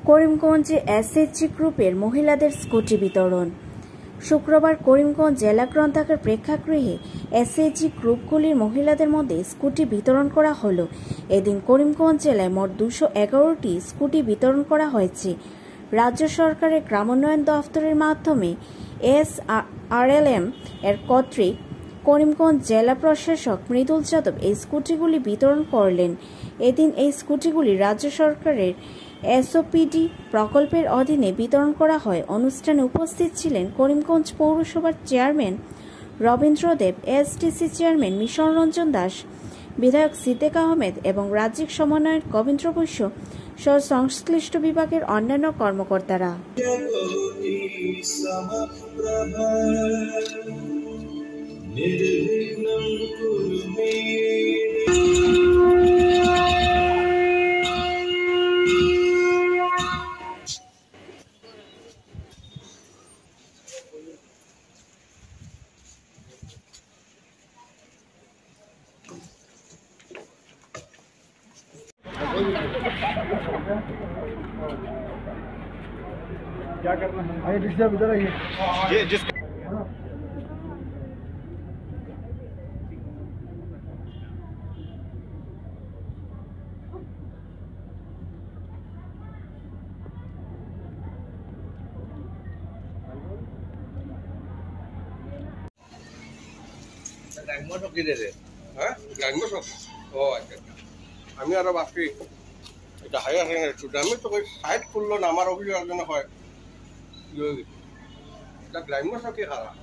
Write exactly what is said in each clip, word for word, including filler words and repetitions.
করিমগঞ্জে SHG গ্রুপের মহিলাদের scooty বিতরণ। শুক্রবার করিমগঞ্জ জেলা গ্রন্থাগার প্রেক্ষাগৃহে এসএইচজি গ্রুপগুলির মহিলাদের মধ্যে স্কুটি বিতরণ করা হলো। এদিন করিমগঞ্জ জেলায় মোট দুশো এগারোটি স্কুটি বিতরণ করা হয়েছে। রাজ্য সরকারের গ্রামোন্নয়ন দফতরের মাধ্যমে এসআরএলএম এর কর্তৃক করিমগঞ্জ জেলা প্রশাসক মৃদুল যাদব এই স্কুটিগুলি বিতরণ করলেন। এদিন এই স্কুটিগুলি রাজ্য সরকারের এসওপিডি প্রকল্পের অধীনে বিতরণ করা হয়। অনুষ্ঠানে উপস্থিত ছিলেন করিমগঞ্জ পৌরসভার chairman Rabindra Deb, SDC chairman Mission Ranjan Das, বিধায়ক সিদ্দিক আহমেদ এবং রাজ্যিক সমন্বয়ক গোবিন্দ্র বৈশ্য সহ সংশ্লিষ্ট বিভাগের অন্যান্য কর্মকর্তারা। क्या करना है? आइए डिस्टर्ब इधर आइए। ये जिस গ্রাম্য কি রে? হ্যাঁ গ্রাম্য সব। ও আচ্ছা আমি আরো বাকি এটা হায়ার সেকেন্ডারি আমি তো সাইড খুললো না, আমার অভিযোগ জন্য হয় এটা গ্রাম্য সব কি খারাপ।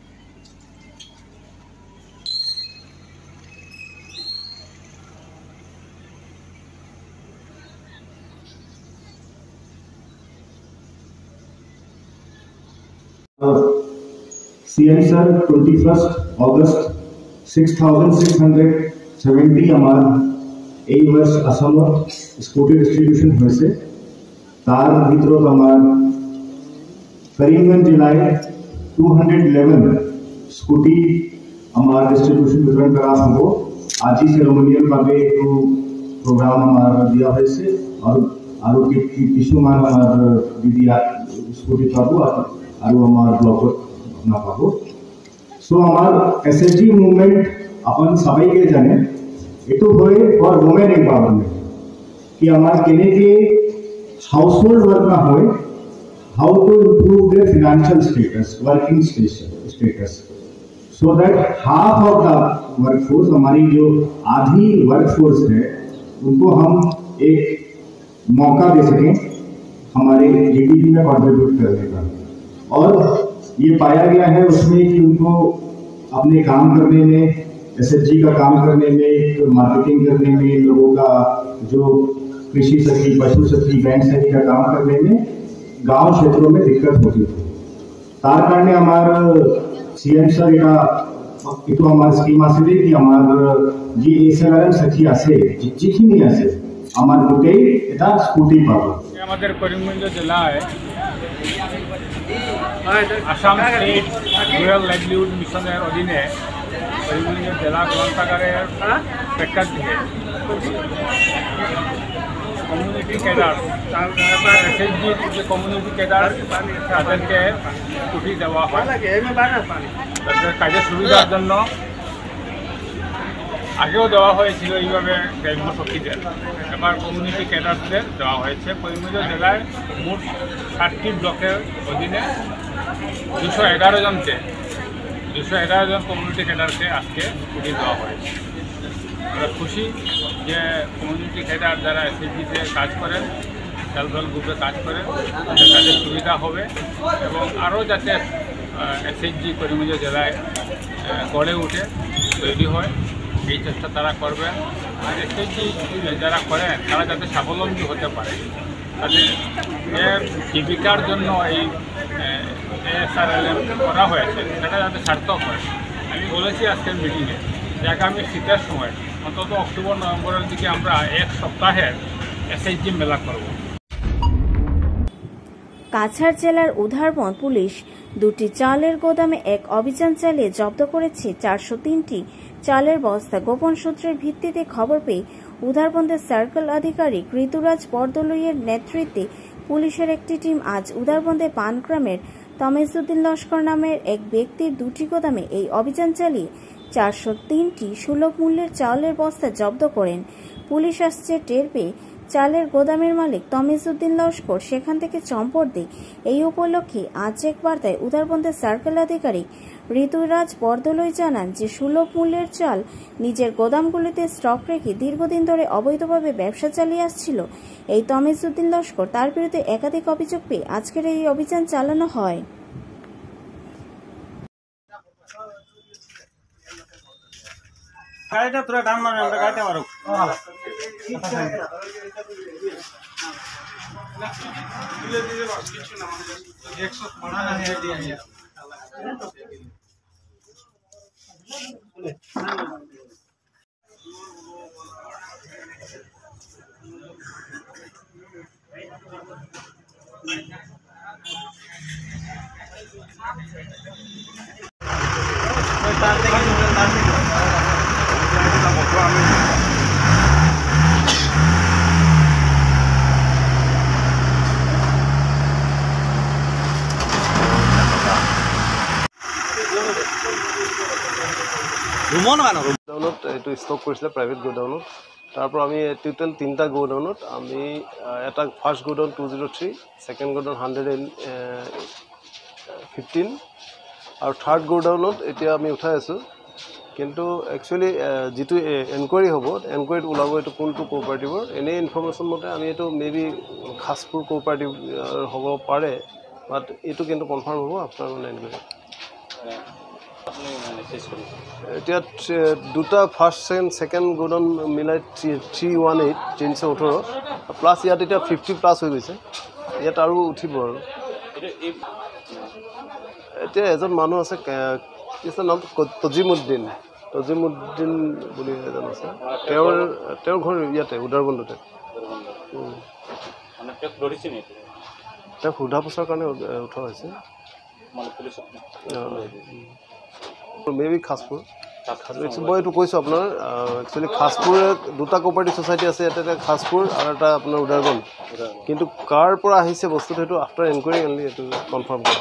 CM sir twenty first August six thousand six hundred seventy আমার এই वर्ष असमत स्कूटी डिस्ट्रीब्यूशन হয়েছে। তার ভিতৰত আমার করিমগঞ্জ জেলায় টু হান্ড্রেড ইলেভেন স্কুটি আমার ডিস্ট্রিবিউশন বিতরণ করা হব। আজি সেরেমনিয়াল ভাবে একটু প্রোগ্রাম আমার দিয়া হয়েছে আর আৰু কিছুমান আমার দিদি স্কুটি পাব আৰু আমার ব্লকত না পাব। সো আমার এসএইচজি মুভমেন্ট अपन সবাইকে জানে এটো হয় ফর ওমেন এম্পাওয়ারমেন্ট कि আমার কেনেকে हाउसहोल्ड वर्क ना हो, how to improve their financial status, working status, so that half of the workforce, हमारी जो आधी वर्कफोर्स है उनको हम एक मौका दे सकें हमारे जीडीपी में कंट्रीब्यूट करने का। और ये पाया गया है उसमें कि उनको अपने काम करने में, एसएचजी का काम करने में, मार्केटिंग करने में, लोगों का जो कृषि सखी, पशु सखी, बैंक सखी का काम करने में गांव क्षेत्रों में दिक्कत होती थी। तार कारण हमार सीएम सर এটা একটু আমার স্কিম আছে কি আমার যে এসএলআরএম সখী আছে যেখানে আছে আমার গোটেই এটা স্কুটি পাবো। আমাদের করিমগঞ্জ জেলায় আসাম স্টেট রুরাল লাইভলিহুড মিশনের অধীনে করিমগঞ্জ জেলা গ্রন্থাগারের প্রেক্ষাগৃহে কমিউনিটি ক্যাডার এসএইচজির যে কমিউনিটি ক্যাডার তাদেরকে স্কুটি দেওয়া হয় তাদের কাজের সুবিধার জন্য। আগেও দেওয়া হয়েছিল এইভাবে গ্রাম্য শক্তিদের, এবার কমিউনিটি ক্যাডারদের দেওয়া হয়েছে। করিমগঞ্জ জেলায় মোট ষাটটি ব্লকের অধীনে দুশো এগারো জনকে দুশো এগারো জন কমিউনিটি ক্যাডারকে আজকে স্কুটি দেওয়া হয়েছে। আমরা খুশি যে কমিউনিটি ক্যাডার যারা এসএইচজিতে কাজ করেন, সেলফ হেল্প গ্রুপে কাজ করেন, তাদের কাজের সুবিধা হবে এবং আরও যাতে এসএইচজি করিমগঞ্জ জেলায় গড়ে উঠে তৈরি হয় এই চেষ্টা তারা করবেন। আর এসএইচজি যারা করেন তারা যাতে স্বাবলম্বী হতে পারে, তাদের এর জীবিকার জন্য এই এসআরএলএম করা হয়েছে সেটা যাতে সার্থক হয়। আমি বলেছি আজকের মিটিংয়ে যে আগামী শীতের সময় অন্তত অক্টোবর নভেম্বরের দিকে আমরা এক সপ্তাহের এসএইচজি মেলা করব। কাছাড় জেলার উধারবন্দ পুলিশ দুটি চালের গোদামে এক অভিযান চালিয়ে জব্দ করেছে চারশো তিনটি চালের বস্তা। গোপন সূত্রের ভিত্তিতে খবর পেয়ে উধারবন্দের সার্কেল আধিকারিক ঋতুরাজ বরদলৈয়ের নেতৃত্বে পুলিশের একটি টিম আজ উদারবন্দে পানগ্রামের তমেজউদ্দিন লস্কর নামের এক ব্যক্তির দুটি গোদামে এই অভিযান চালিয়ে চারশো তিনটি সুলভ মূল্যের চাউলের বস্তা জব্দ করেন। পুলিশ আসছে টের পেয়ে চালের গোদামের মালিক তমেজউদ্দিন লস্কর সেখান থেকে চম্পট দেয়। এই উপলক্ষে আজ এক বার্তায় উদারবন্দের সার্কেল আধিকারিক ঋতুরাজ বরদলৈ জানান যে সুলভ মূল্যের চাল নিজের গোদামগুলিতে স্টক রেখে দীর্ঘদিন ধরে অবৈধভাবে ব্যবসা চালিয়ে আসছিল এই তমেজউদ্দিন লস্কর। তার বিরুদ্ধে একাধিক অভিযোগ পেয়ে আজকের এই অভিযান চালানো হয়। গাড়িটা তোরা ডান মারবে, আমরা গাড়িটা মারুক। গোডাউনত এইটো ষ্টক কৰিছিলে প্ৰাইভেট গোডাউনত। তাৰ পৰা আমি টোটেল তিনিটা গোডাউনত আমি এটা first godown two zero' three, second godown hundred and fifteen আৰু থাৰ্ড গোডাউনত এতিয়া আমি উঠাই আছোঁ। কিন্তু একচুৱেলি যিটো এনকুৱাৰী হ'ব, এনকুৱাৰীত ওলাব এইটো কোনটো কোঅপাৰেটিভৰ। এনেই ইনফৰ্মেশ্যন মতে আমি এইটো মে বি খাছপুৰ কোঅপাৰেটিভ হ'ব পাৰে, বাট এইটো কিন্তু কনফাৰ্ম হ'ব আপোনাৰ মানে এনকুৱাৰী। এতিয়া দুটা ফাৰ্ষ্ট ছেকেণ্ড ছেকেণ্ড গোডাউন মিলাই থ্ৰী থ্ৰী ওৱান এইট তিনিশ ওঠৰ প্লাছ ইয়াত এতিয়া ফিফটি প্লাছ হৈ গৈছে। ইয়াত আৰু উঠিব আৰু এতিয়া এজন মানুহ আছে, কিছুমান নাম তজিমুদ্দিন তজিমুদ্দিন বুলি এজন আছে। তেওঁৰ তেওঁৰ ঘৰ ইয়াতে উদাৰবন্দতে। তেওঁক সোধা পোছাৰ কাৰণে উঠোৱা হৈছে। মে বি খাছপুৰ মই এইটো কৈছোঁ আপোনাৰ। একচুৱেলি খাছপুৰে দুটা কোঅপাৰেটিভ ছ'চাইটি আছে ইয়াতে, এটা খাছপুৰ আৰু এটা আপোনাৰ উদাৰবন্দ। কিন্তু কাৰ পৰা আহিছে বস্তুটো সেইটো আফটাৰ এনকুৱাৰী অনলি এইটো কনফাৰ্ম কৰা।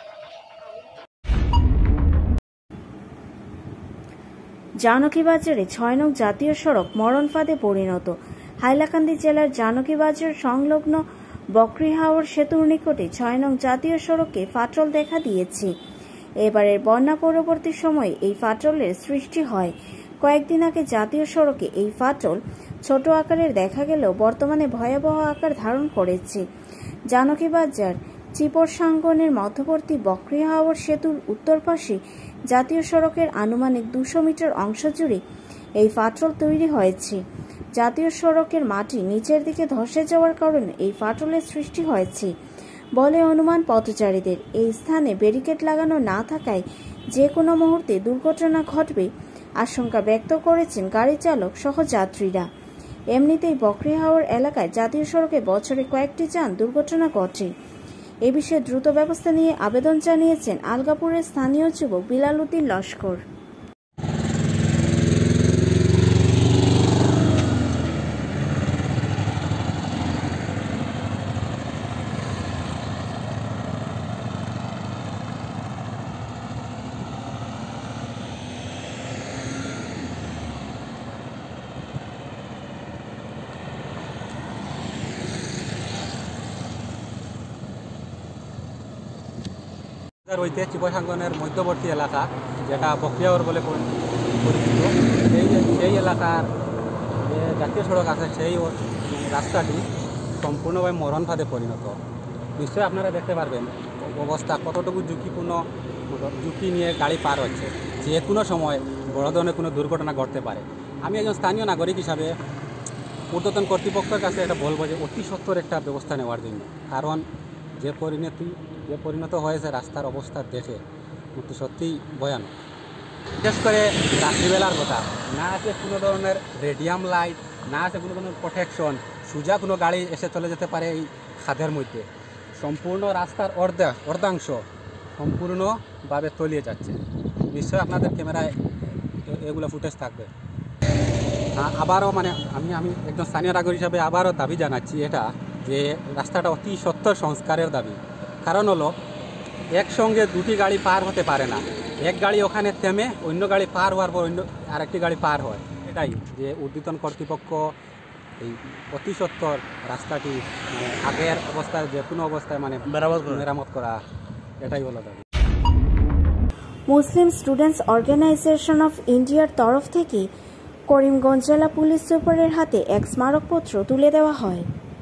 জানকী বাজারে ছয় নং জাতীয় সড়ক মরণ ফাঁদে পরিণত। হাইলাকান্দি জেলার জানকী বাজার সংলগ্ন বকরিহাওর সেতুর নিকটে ছয় নং জাতীয় সড়কে ফাটল দেখা দিয়েছে। এবারের বন্যা পরবর্তী সময়ে এই ফাটলের সৃষ্টি হয়। কয়েকদিন আগে জাতীয় সড়কে এই ফাটল ছোট আকারের দেখা গেলেও বর্তমানে ভয়াবহ আকার ধারণ করেছে। জানকী বাজার চিপরসাঙ্গনের মধ্যবর্তী বকরিহাওর সেতুর উত্তর পাশে জাতীয় সড়কের আনুমানিক দুশো মিটার অংশ জুড়ে এই ফাটল তৈরি হয়েছে। জাতীয় সড়কের মাটি নিচের দিকে ধসে যাওয়ার কারণে এই ফাটলের সৃষ্টি হয়েছে বলে অনুমান পথচারীদের। এই স্থানে ব্যারিকেড লাগানো না থাকায় যে কোনো মুহূর্তে দুর্ঘটনা ঘটবে আশঙ্কা ব্যক্ত করেছেন গাড়ি চালক সহ যাত্রীরা। এমনিতেই বকরিহাওর এলাকায় জাতীয় সড়কে বছরে কয়েকটি যান দুর্ঘটনা ঘটে। এ বিষয়ে দ্রুত ব্যবস্থা নিয়ে আবেদন জানিয়েছেন আলগাপুরের স্থানীয় যুবক বিলাল উদ্দিন লস্কর। রয়েছে চিপরসাঙ্গনের মধ্যবর্তী এলাকা, যেটা বকরিহাওর বলে পরিচিত। সেই সেই এলাকার যে জাতীয় সড়ক আছে সেই রাস্তাটি সম্পূর্ণভাবে মরণ ফাঁদে পরিণত। নিশ্চয়ই আপনারা দেখতে পারবেন অবস্থা কতটুকু ঝুঁকিপূর্ণ, ঝুঁকি নিয়ে গাড়ি পার হচ্ছে। যে কোনো সময় বড় ধরনের কোনো দুর্ঘটনা ঘটতে পারে। আমি একজন স্থানীয় নাগরিক হিসাবে ঊর্ধ্বতন কর্তৃপক্ষের কাছে এটা বলবো যে অতি সত্বর একটা ব্যবস্থা নেওয়ার জন্য। কারণ যে পরিণতি যে পরিণত হয়েছে রাস্তার অবস্থা দেখে অতি সত্যিই ভয়ানক। বিশেষ করে রাত্রিবেলার কথা, না আছে কোনো ধরনের রেডিয়াম লাইট, না আছে কোনো ধরনের প্রোটেকশন, সোজা কোনো গাড়ি এসে চলে যেতে পারে এই খাদের মধ্যে। সম্পূর্ণ রাস্তার অর্ধা অর্ধাংশ সম্পূর্ণভাবে তলিয়ে যাচ্ছে। নিশ্চয়ই আপনাদের ক্যামেরায় এগুলো ফুটেজ থাকবে। আবারও মানে আমি আমি একজন স্থানীয় নাগরিক হিসাবে আবারও দাবি জানাচ্ছি এটা যে রাস্তাটা অতি সত্তর সংস্কারের দাবি। কারণ হলো একসঙ্গে দুটি গাড়ি পার হতে পারে না, এক গাড়ি ওখানে থেমে অন্য গাড়ি পার হওয়ার পর অন্য আরেকটি গাড়ি পার হয়। এটাই যে ঊর্ধ্বতন কর্তৃপক্ষ এই অতি সত্তর রাস্তাটি মানে আগের অবস্থায় যে কোনো অবস্থায় মানে মেরামত করা, এটাই হলো দাবি। মুসলিম স্টুডেন্টস অর্গানাইজেশন অফ ইন্ডিয়ার তরফ থেকে করিমগঞ্জ জেলা পুলিশ সুপারের হাতে এক স্মারকপত্র তুলে দেওয়া হয়।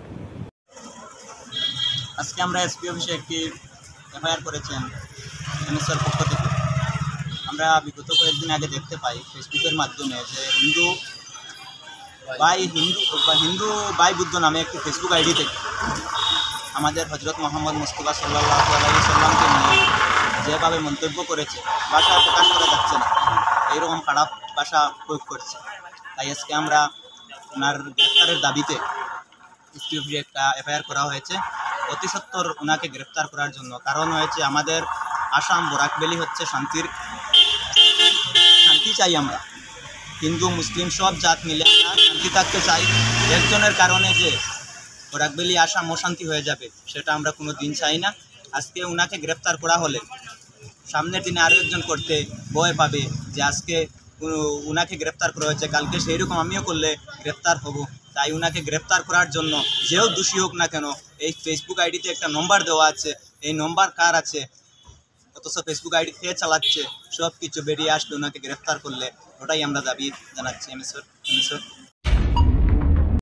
আজকে আমরা এসপি অফিসে একটি এফআইআর করেছেন এনএসআর পক্ষ থেকে। আমরা বিগত কয়েকদিন আগে দেখতে পাই ফেসবুকের মাধ্যমে যে হিন্দু বাই হিন্দু বা হিন্দু বাই বুদ্ধ নামে একটি ফেসবুক আইডি থেকে আমাদের হজরত মোহাম্মদ মুস্তফা সাল্লাল্লাহু আলাইহি সাল্লামকে নিয়ে যেভাবে মন্তব্য করেছে, ভাষা প্রকাশ করা যাচ্ছে না, এইরকম খারাপ ভাষা প্রয়োগ করছে। তাই আজকে আমরা ওনার গ্রেফতারের দাবিতে এসপি অফিসে একটা এফআইআর করা হয়েছে অতি সত্বর ওনাকে গ্রেফতার করার জন্য। কারণ হয়েছে আমাদের আসাম বরাক ভ্যালি হচ্ছে শান্তির শান্তি চাই আমরা, হিন্দু মুসলিম সব জাত মিলে আমরা শান্তি থাকতে চাই। একজনের কারণে যে বরাক ভ্যালি আসাম অশান্তি হয়ে যাবে সেটা আমরা কোনো দিন চাই না। আজকে ওনাকে গ্রেফতার করা হলে সামনের দিনে আরও একজন করতে ভয় পাবে যে আজকে ওনাকে গ্রেফতার করা হয়েছে, কালকে সেই রকম আমিও করলে গ্রেফতার হব। তাই ওনাকে গ্রেফতার করার জন্য যেও দোষী হোক না কেন, এই ফেসবুক আইডিতে একটা নম্বর দেওয়া আছে, এই নম্বর কার আছে অথচ ফেসবুক আইডি খেয়ে চালাচ্ছে, সব কিছু বেরিয়ে আসলে ওনাকে গ্রেফতার করলে ওটাই আমরা দাবি জানাচ্ছি। এমএসর এমএসর